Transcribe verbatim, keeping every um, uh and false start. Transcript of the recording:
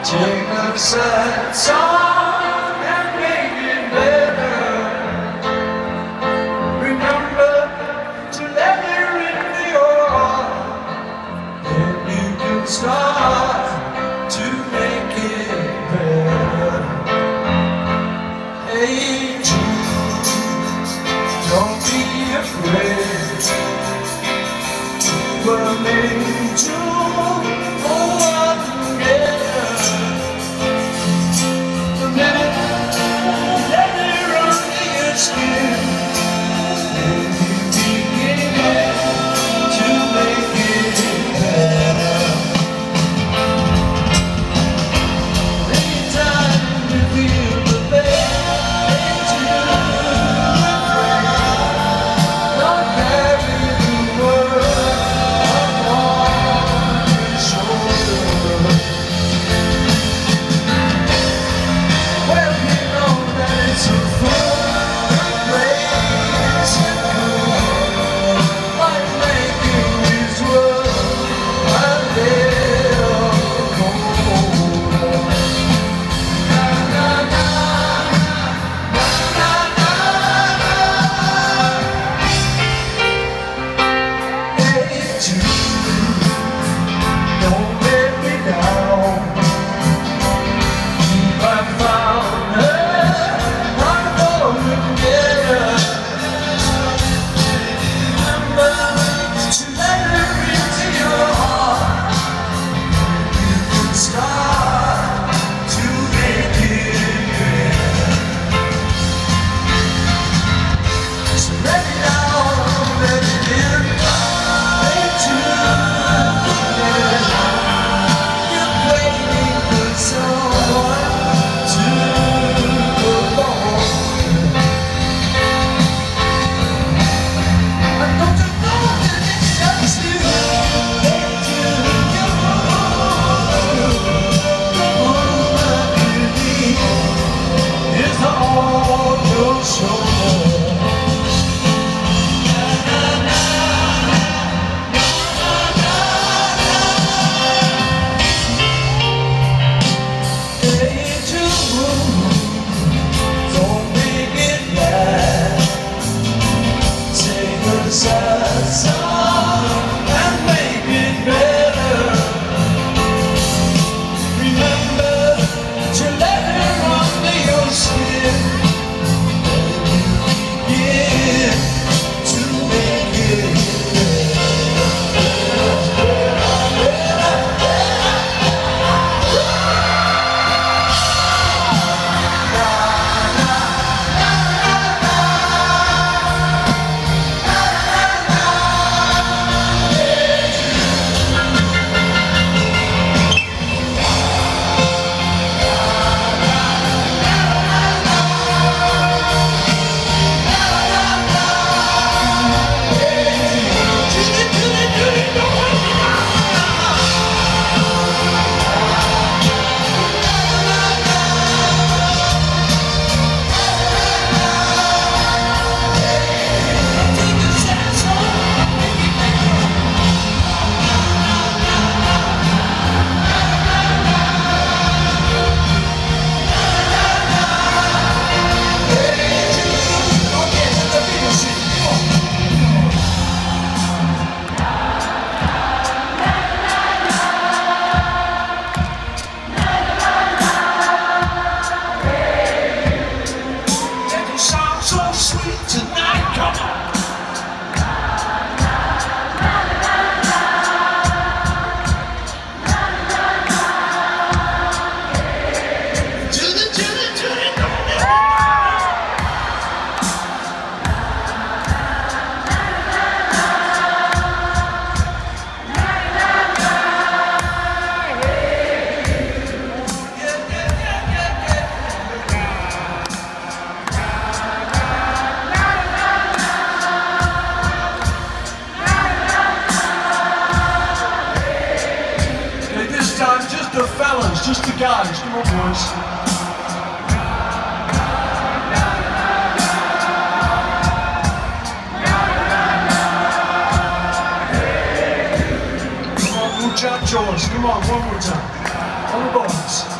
Take a sad song and make it better. Remember to let it into your heart, then you can start to make it better. Hey Jude, don't be afraid. You were made to go on together. The minute you let it run to your skin, then you begin to make it better. Anytime you feel the pain, you're afraid. Don't carry the world on your shoulder. Well, you know that it's a fun place and cool, like making this world a little colder. Na na na, na na na. Hey Jude, don't let me down. I found her, I'm going to get her. Remember to let her into your heart. You can start to make it better. So let it out, let it in. Hey Jude, you're waiting for someone to belong. And don't you know that it's just you? Hey Jude, you're the woman you need is on your shoulder. Hey Jude, don't make it bad. Take a sad song and make it better. Remember to let her under your skin, yeah, to make it just the fellas, just the guys, come on boys. Come on, muchachos, come on, one more time. On the boys.